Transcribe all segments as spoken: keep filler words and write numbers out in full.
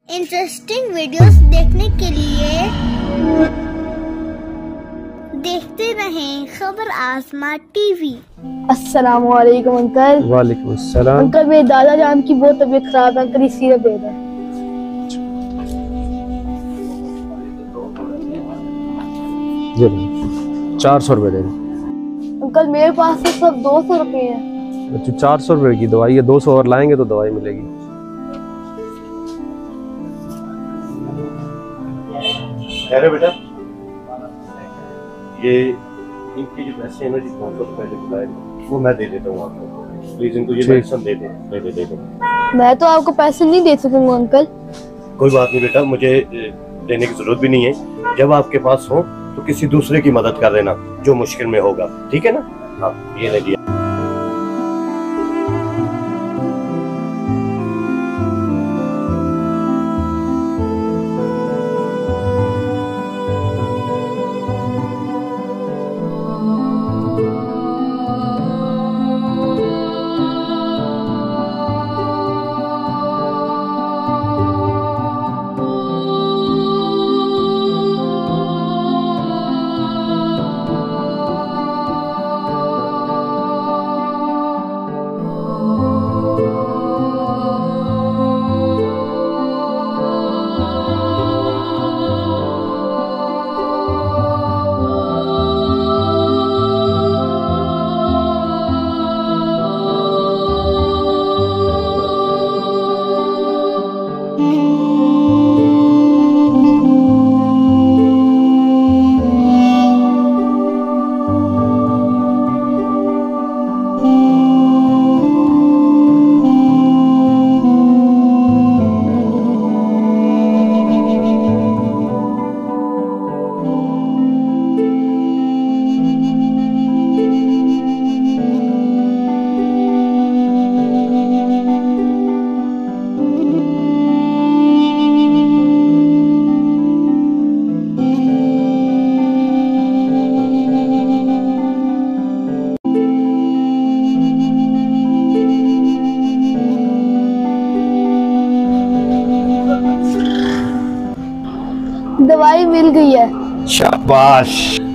Interesting videos देखने के लिए देखते रहें खबर आसमां टीवी। अस्सलाम वालेकुम अंकल। वालेकुम अस्सलाम। अंकल मेरे दादा जान की बहुत तबीयत खराब है अंकल, इसीलिए दे रहे हैं। चार सौ रुपए दे दे। अंकल मेरे पास तो सब दो सौ रुपए हैं। अच्छा चार सौ रुपए की दवाई है, दो सौ और लाएंगे तो दवाई मिलेगी। अरे बेटा ये इनके जो पैसे हैं ना जिस दो सौ पहले बुलाए वो मैं दे देता हूँ आपको, प्लीज इनको ये मेडिसिन दे दे दे दे दे मैं तो आपको पैसे नहीं दे सकूंगा अंकल। कोई बात नहीं बेटा, मुझे देने की जरूरत भी नहीं है। जब आपके पास हो तो किसी दूसरे की मदद कर देना जो मुश्किल में होगा, ठीक है ना। हाँ ये ले लिया। दवाई मिल गई है। शाबाश।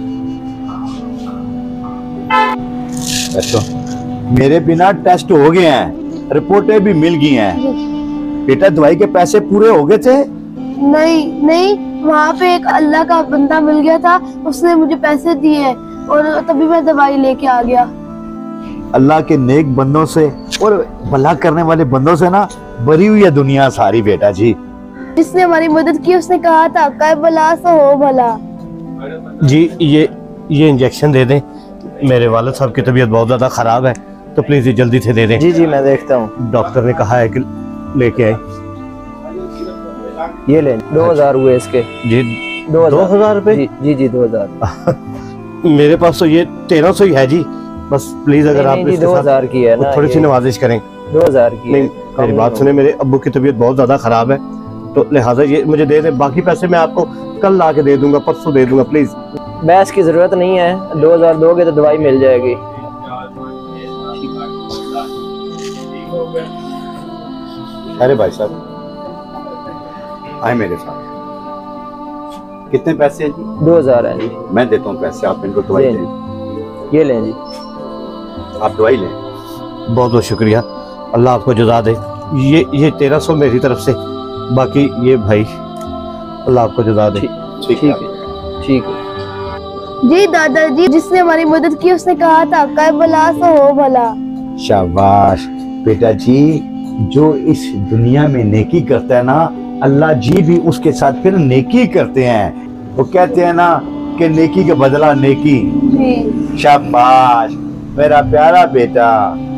अच्छा मेरे बिना टेस्ट हो गए हैं, रिपोर्टें भी मिल गई हैं। बेटा दवाई के पैसे पूरे हो गए थे? नहीं नहीं, वहाँ पे एक अल्लाह का बंदा मिल गया था, उसने मुझे पैसे दिए और तभी मैं दवाई लेके आ गया। अल्लाह के नेक बंदों से और भला करने वाले बंदों से ना भरी हुई है दुनिया सारी बेटा जी। जिसने हमारी मदद की उसने कहा था कर भला सो हो भला। जी ये ये इंजेक्शन दे दें, मेरे वालिद साहब की तबीयत बहुत ज्यादा खराब है तो प्लीज ये जल्दी से दे दें। जी जी मैं देखता हूँ। डॉक्टर ने कहा है कि लेके आए। ये ले दो हजार हुए इसके। जी दो दो हजार रुपए जी जी जी दो हजार। मेरे पास तो ये तेरह सौ ही है जी, बस प्लीज अगर आप इसके दो हजार की है ना, थोड़ी सी नवाजिश करें। दो हजार की नहीं मेरी बात सुने, मेरे अब्बू की तबीयत बहुत ज्यादा खराब है तो लिहाजा ये मुझे दे दे, बाकी पैसे मैं आपको कल ला के दे दूंगा, परसों दे दूंगा प्लीज। बहस की जरूरत नहीं है, दो हजार दोगे तो दवाई मिल जाएगी। अरे भाई साहब आए मेरे साथ। कितने पैसे हैं जी? दो हजार है जी। मैं देता हूँ पैसे, आप इनको दवाई दें। ये लें जी, आप दवाई लें। बहुत बहुत शुक्रिया, अल्लाह आपको जज़ा दे। ये ये तेरह सौ मेरी तरफ से, बाकी ये भाई अल्लाह आपको जज़ा दे। ठीक है ठीक है जी दादाजी, जिसने हमारी मदद की उसने कहा था कर भला सो हो भला। शाबाश बेटा जी, जो इस दुनिया में नेकी करता है ना अल्लाह जी भी उसके साथ फिर नेकी करते हैं। वो कहते हैं ना कि नेकी का बदला नेकी। जी शाबाश मेरा प्यारा बेटा।